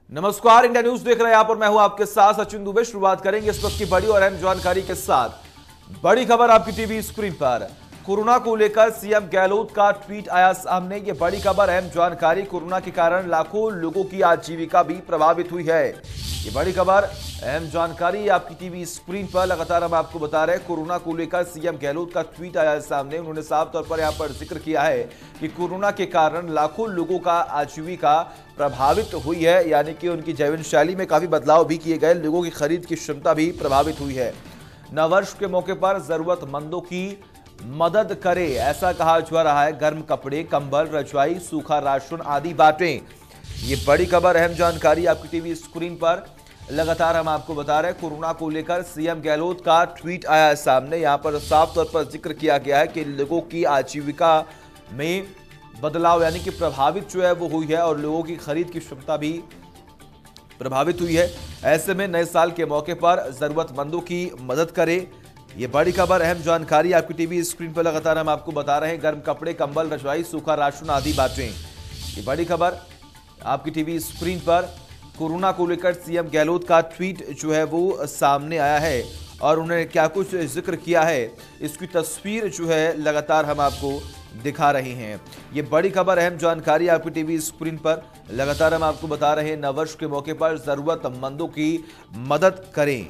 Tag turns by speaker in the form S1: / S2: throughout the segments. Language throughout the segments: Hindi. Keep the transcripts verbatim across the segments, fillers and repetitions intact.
S1: नमस्कार, इंडिया न्यूज देख रहे हैं आप और मैं हूं आपके साथ सचिन दुबे। शुरुआत करेंगे इस वक्त की बड़ी और अहम जानकारी के साथ। बड़ी खबर आपकी टीवी स्क्रीन पर। कोरोना को लेकर सीएम गहलोत का ट्वीट आया सामने। ये बड़ी खबर, अहम जानकारी। कोरोना के कारण लाखों लोगों की आजीविका भी प्रभावित हुई है। ये बड़ी खबर, अहम जानकारी आपकी टीवी स्क्रीन पर। लगातार हम आपको बता रहे हैं, कोरोना को लेकर सीएम गहलोत का ट्वीट आया सामने। उन्होंने साफ तौर पर यहां पर जिक्र किया है कि कोरोना के कारण लाखों लोगों का आजीविका प्रभावित हुई है, यानी कि उनकी जीवन शैली में काफी बदलाव भी किए गए। लोगों की खरीद की क्षमता भी प्रभावित हुई है। नववर्ष के मौके पर जरूरतमंदों की मदद करे, ऐसा कहा जा रहा है। गर्म कपड़े, कंबल, रजाई, सूखा राशन आदि बांटें। ये बड़ी खबर, अहम जानकारी आपकी टीवी स्क्रीन पर। लगातार हम आपको बता रहे हैं, कोरोना को लेकर सीएम गहलोत का ट्वीट आया है सामने। यहां पर साफ तौर पर जिक्र किया गया है कि लोगों की आजीविका में बदलाव यानी कि प्रभावित जो है वो हुई है और लोगों की खरीद की क्षमता भी प्रभावित हुई है। ऐसे में नए साल के मौके पर जरूरतमंदों की मदद करें। ये बड़ी खबर, अहम जानकारी आपकी टीवी स्क्रीन पर। लगातार हम आपको बता रहे हैं, गर्म कपड़े, कंबल, रजाई, सूखा राशन आदि बांटें। ये बड़ी खबर आपकी टीवी स्क्रीन पर। कोरोना को लेकर सीएम गहलोत का ट्वीट जो है वो सामने आया है और उन्होंने क्या कुछ जिक्र किया है, इसकी तस्वीर जो है लगातार हम आपको दिखा रहे हैं। ये बड़ी खबर, अहम जानकारी आपकी टीवी स्क्रीन पर। लगातार हम आपको बता रहे हैं, नववर्ष के मौके पर जरूरतमंदों की मदद करें।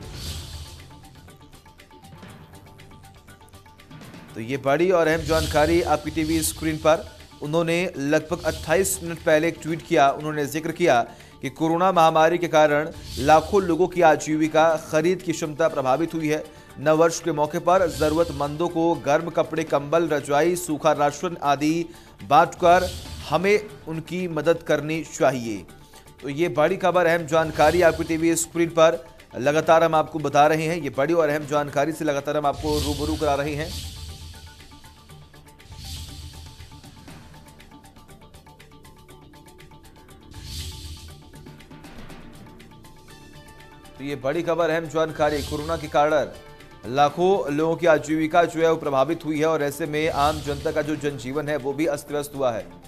S1: तो ये बड़ी और अहम जानकारी आपकी टीवी स्क्रीन पर। उन्होंने लगभग अट्ठाईस मिनट पहले एक ट्वीट किया। उन्होंने जिक्र किया कि कोरोना महामारी के कारण लाखों लोगों की आजीविका, खरीद की क्षमता प्रभावित हुई है। नववर्ष के मौके पर जरूरतमंदों को गर्म कपड़े, कंबल, रजाई, सूखा राशन आदि बांटकर हमें उनकी मदद करनी चाहिए। तो ये बड़ी खबर, अहम जानकारी आपकी टीवी स्क्रीन पर। लगातार हम आपको बता रहे हैं, ये बड़ी और अहम जानकारी से लगातार हम आपको रूबरू करा रहे हैं। तो ये बड़ी खबर, अहम जानकारी। कोरोना के कारण लाखों लोगों की आजीविका जो है वो प्रभावित हुई है और ऐसे में आम जनता का जो जनजीवन है वो भी अस्त व्यस्त हुआ है।